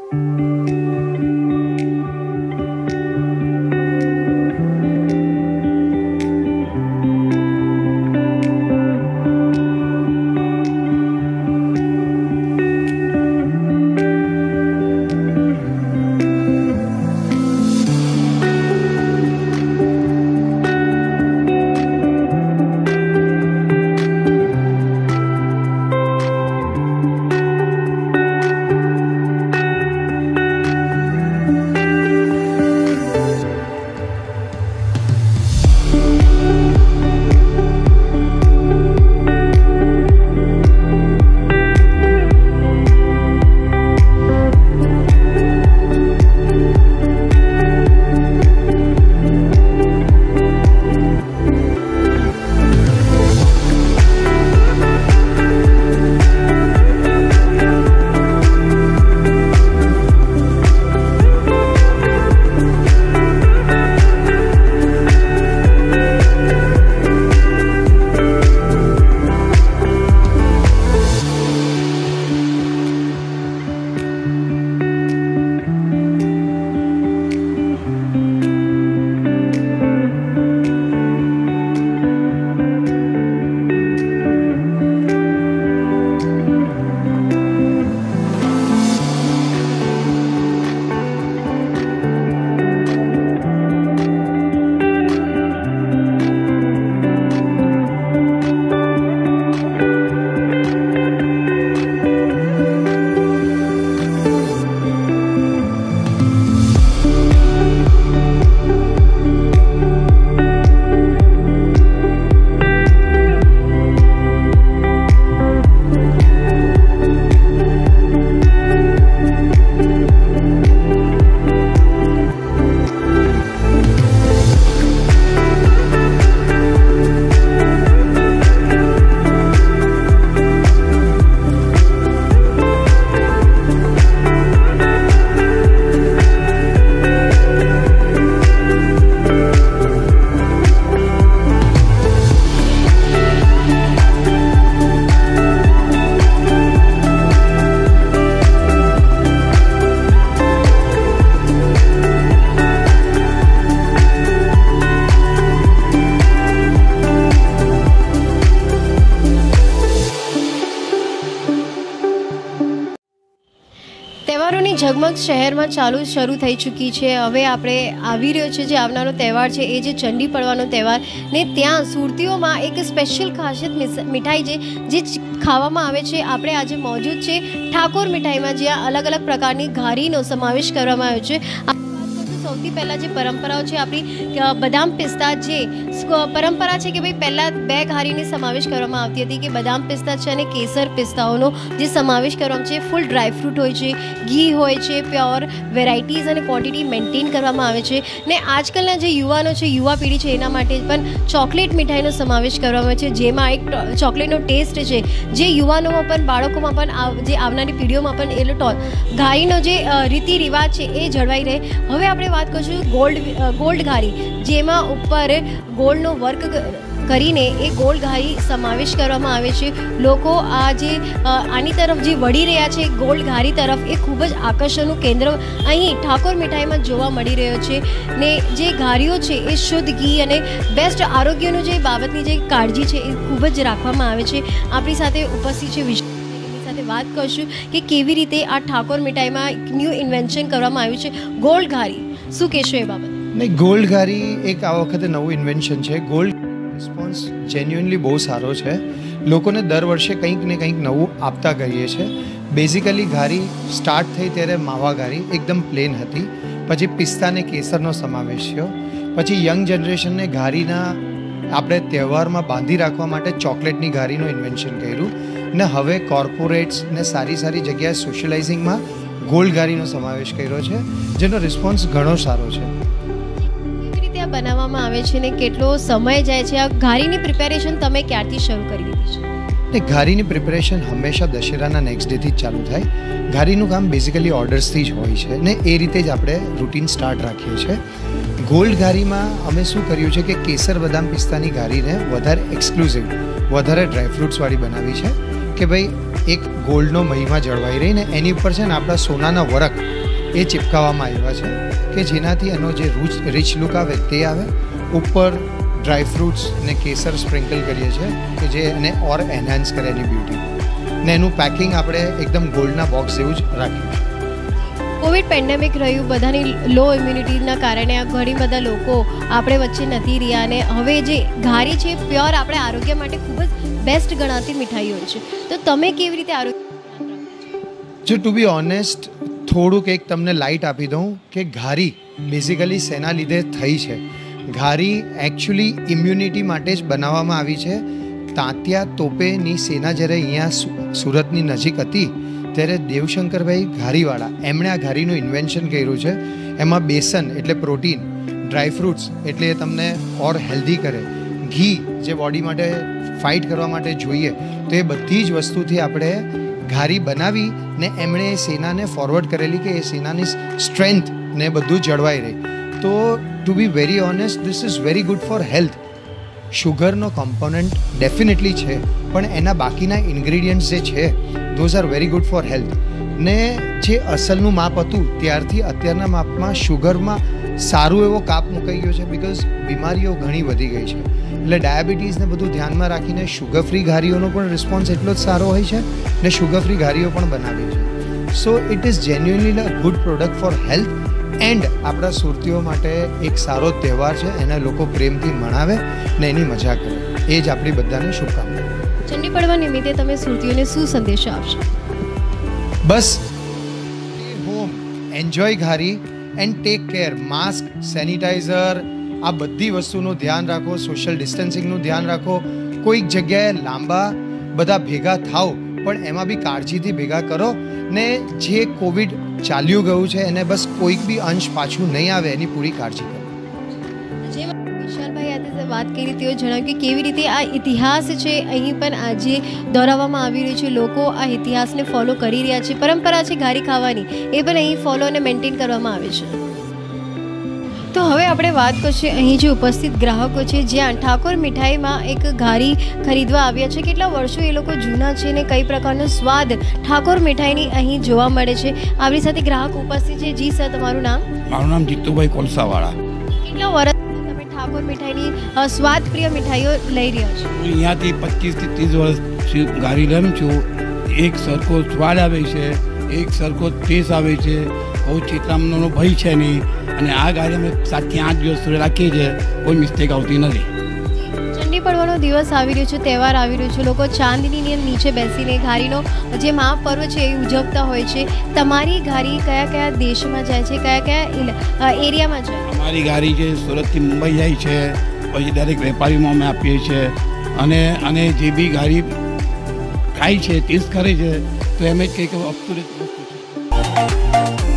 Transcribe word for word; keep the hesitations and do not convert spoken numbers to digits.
તહેવારોની ઝગમગ શહેરમાં ચાલુ શરૂ થઈ ચૂકી છે। હવે આપણે આવી રહ્યો છે જે આવનારો તહેવાર છે એ જે ચંડી પડવાનો તહેવાર ને ત્યાં સુરતીઓમાં એક સ્પેશિયલ ખાસિયત મીઠાઈ છે જે ખાવામાં આવે છે। આપણે આજે મોજૂદ છે ઠાકોર મીઠાઈમાં, જ્યાં અલગ અલગ પ્રકારની ઘારીનો સમાવેશ કરવામાં આવ્યો છે। સૌથી પહેલાં જે પરંપરાઓ છે આપણી બદામ પિસ્તા, જે પરંપરા છે કે ભાઈ પહેલાં બે ઘારીની સમાવેશ કરવામાં આવતી હતી કે બદામ પિસ્તા છે અને કેસર પિસ્તાઓનો જે સમાવેશ કરવામાં છે। ફૂલ ડ્રાયફ્રૂટ હોય છે, ઘી હોય છે, પ્યોર વેરાયટીઝ અને ક્વોન્ટિટી મેન્ટેન કરવામાં આવે છે। ને આજકાલના જે યુવાનો છે, યુવા પેઢી છે, એના માટે પણ ચોકલેટ મીઠાઈનો સમાવેશ કરવામાં આવે છે, જેમાં એક ચોકલેટનો ટેસ્ટ છે જે યુવાનોમાં પણ, બાળકોમાં પણ, જે આવનારી પેઢીઓમાં પણ એ ઘારીનો જે રીતિ રિવાજ છે એ જળવાઈ રહે। હવે આપણે વાત કરીશું ગોલ્ડ ગોલ્ડ ઘારી, જેમાં ઉપર ગોલ્ડનો વર્ક કરીને એ ગોલ્ડ ઘારી સમાવેશ કરવામાં આવે છે। લોકો આ જે આની તરફ જે વળી રહ્યા છે ગોલ્ડ ઘારી તરફ, એ ખૂબ જ આકર્ષણનું કેન્દ્ર અહીં ઠાકોર મીઠાઈમાં જોવા મળી રહ્યો છે। ને જે ઘારીઓ છે એ શુદ્ધ ઘી અને બેસ્ટ આરોગ્યનું જે બાબતની જે કાળજી છે એ ખૂબ જ રાખવામાં આવે છે। આપણી સાથે ઉપસ્થિત છે વિશ સાથે વાત કરશું કે કેવી રીતે આ ઠાકોર મીઠાઈમાં એક ન્યૂ ઇન્વેન્શન કરવામાં આવ્યું છે ગોલ્ડ ઘારી। શું કહેશો એ બાબત? નહીં, ગોલ્ડ ઘારી એક આ વખતે નવું ઇન્વેન્શન છે। ગોલ્ડ રિસ્પોન્સ જેન્યુઅનલી બહુ સારો છે। લોકોને દર વર્ષે કંઈક ને કંઈક નવું આપતા કરીએ છીએ। બેઝિકલી ઘારી સ્ટાર્ટ થઈ ત્યારે માવા ઘારી એકદમ પ્લેન હતી, પછી પિસ્તા ને કેસરનો સમાવેશ થયો, પછી યંગ જનરેશનને ઘારીના આપણે તહેવારમાં બાંધી રાખવા માટે ચોકલેટની ઘારીનું ઇન્વેન્શન કર્યું, ને હવે કોર્પોરેટ્સ ને સારી સારી જગ્યાએ સોશિયલાઇઝિંગમાં ગોલ્ડ ઘારીનો સમાવેશ કર્યો છે, જેનો રિસ્પોન્સ ઘણો સારો છે। કેવી રીતે આ બનાવવામાં આવે છે ને કેટલો સમય જાય છે? આ ઘારીની પ્રિપેરેશન તમે ક્યારથી શરૂ કરી દીધી છે? ને ઘારીની પ્રિપેરેશન હંમેશા દશેરાના નેક્સ્ટ ડેથી જ ચાલુ થાય। ઘારીનું કામ બેઝિકલી ઓર્ડર્સથી જ હોય છે, ને એ રીતે જ આપણે રૂટીન સ્ટાર્ટ રાખીએ છીએ। ગોલ્ડ ઘારીમાં અમે શું કર્યું છે કે કેસર બદામ પિસ્તાની ઘારીને વધારે એક્સક્લુઝિવ, વધારે ડ્રાયફ્રૂટ્સવાળી બનાવી છે કે ભાઈ એક ગોલ્ડનો મહિમા જળવાઈ રહીને એની ઉપર છે ને આપણા સોનાના વરખ એ ચિપકાવવામાં આવ્યા છે કે જેનાથી એનો જે રૂચ રીચ લુક આવે તે આવે. ઉપર ડ્રાય ફ્રૂટ્સ ને કેસર સ્પ્રિંકલ કરીએ છીએ કે જે એને ઓર એનહાન્સ કરે એની બ્યુટી. ને એનું પેકિંગ આપણે એકદમ ગોલ્ડના બોક્સ જેવું જ રાખ્યું છે. કોવિડ પેન્ડેમિક રહ્યું, બધાની લો ઇમ્યુનિટીના કારણે આ ઘણી બધા લોકો આપણે વચ્ચે નથી રહ્યા અને હવે જે ઘારી છે પ્યોર આપણે આરોગ્ય માટે ખૂબ જ બેસ્ટ ગણાતી મીઠાઈ હોય છે. તો તમે કેવી રીતે આરોગ્ય? જો ટુ બી ઓનેસ્ટ થોડુંક એક તમને લાઇટ આપી દઉં કે ઘારી બેઝિકલી શેના લીધે થઈ છે. ઘારી એકચ્યુઅલી ઇમ્યુનિટી માટે જ બનાવવામાં આવી છે. તાત્યા તોપેની સેના જ્યારે અહીંયા સુરતની નજીક હતી ત્યારે દેવશંકરભાઈ ઘારીવાળા એમણે આ ઘારીનું ઇન્વેન્શન કર્યું છે. એમાં બેસન એટલે પ્રોટીન, ડ્રાય ફ્રૂટ્સ એટલે તમને ઓર હેલ્ધી કરે, ઘી જે બોડી માટે ફાઇટ કરવા માટે જોઈએ, તો એ બધી જ વસ્તુથી આપણે ઘારી બનાવી ને એમણે એ સેનાને ફોરવર્ડ કરેલી કે એ સેનાની સ્ટ્રેન્થ ને બધું જળવાઈ રહે. તો to be very honest this is very good for health. શુગરનો કોમ્પોનન્ટ ડેફિનેટલી છે પણ એના બાકીના ઇન્ગ્રીડિયન્ટ્સ જે છે those are very good for health. ને જે અસલનું માપ હતું ત્યારથી અત્યારના માપમાં શુગરમાં સારું એવો કાપ મુકાઈ ગયો છે બિકોઝ બીમારીઓ ઘણી વધી ગઈ છે. એટલે ડાયાબિટીસને બધું ધ્યાનમાં રાખીને શુગર ફ્રી ઘારીઓનો પણ રિસ્પોન્સ એટલો જ સારો હોય છે ને શુગર ફ્રી ઘારીઓ પણ બનાવી છે. So it is genuinely a good product for health and આપણા સુરતીઓ માટે એક સારો તહેવાર છે. એને લોકો પ્રેમથી મનાવે ને એની મજા કરે. એ જ આપણી બધાને શુભકામનાઓ. ચંડી પડવા નિમિત્તે તમે સુરતીઓને શું સંદેશો આપશો? બસ home, enjoy ghari and take care. Mask, sanitiser, આ બધી વસ્તુનું ધ્યાન રાખો. સોશિયલ ડિસ્ટન્સિંગનું ધ્યાન રાખો. કોઈક જગ્યાએ લાંબા બધા ભેગા થાવ પણ એમાં બી કાળજીથી ભેગા કરો. ને જે કોવિડ ચાલ્યું ગયું છે એને બસ કોઈક બી અંશ પાછું નહીં આવે એની પૂરી કાળજી કરો. જે વિશાલભાઈ આજે વાત કરી તેઓ જણાવ્યું કે કેવી રીતે આ ઇતિહાસ છે અહીં પણ આજે દોહરાવવામાં આવી રહ્યું છે. લોકો આ ઇતિહાસને ફોલો કરી રહ્યા છે. પરંપરા છે ઘારી ખાવાની, એ પણ અહીં ફોલો અને મેન્ટેન કરવામાં આવે છે. તો હવે આપણે વાત કરશે અહીં જે ઉપસ્થિત ગ્રાહકો છે જ્યાં ઠાકોર મીઠાઈમાં એક ઘારી ખરીદવા આવ્યા છે. કેટલા વર્ષો એ લોકો જૂના છે ને કઈ પ્રકારનો સ્વાદ ઠાકોર મીઠાઈની અહીં જોવા મળે છે. આપણી સાથે ગ્રાહક ઉપસ્થિત છે. જી સર, તમારું નામ? મારું નામ જીતુભાઈ કોલસાવાળા. કેટલા વર્ષ તમે ઠાકોર મીઠાઈની સ્વાદ પ્રિય મીઠાઈઓ લઈ રહ્યા છો? હું અહીંયાથી પચીસથી ત્રીસ વર્ષ ઘારી લઉં છું. એક સરખો સ્વાદ આવે છે, એક સરખો ટેસ્ટ આવે છે. કોઈ ચેતરામનો ભય છે નહીં અને આ ગાડી અમે સાતથી આઠ દિવસ સુધી રાખીએ છીએ. કોઈ મિસ્ટેક આવતી નથી. ચંડી પડવાનો દિવસ આવી રહ્યો છે, તહેવાર આવી રહ્યો છે. લોકો ચાંદનીની નીચે બેસીને ઘારીનો જે મહાપર્વ છે એ ઉજવતા હોય છે. તમારી ઘારી કયા કયા દેશમાં જાય છે, કયા કયા એરિયામાં જાય? અમારી ગાડી છે સુરતથી મુંબઈ જાય છે, પછી દરેક વેપારીમાં અમે આપીએ છીએ. અને અને જે બી ગાડી ખાય છે, ટેસ્ટ કરે છે તો એમ જ કંઈક અપ ટુ ડેટ વસ્તુ છે.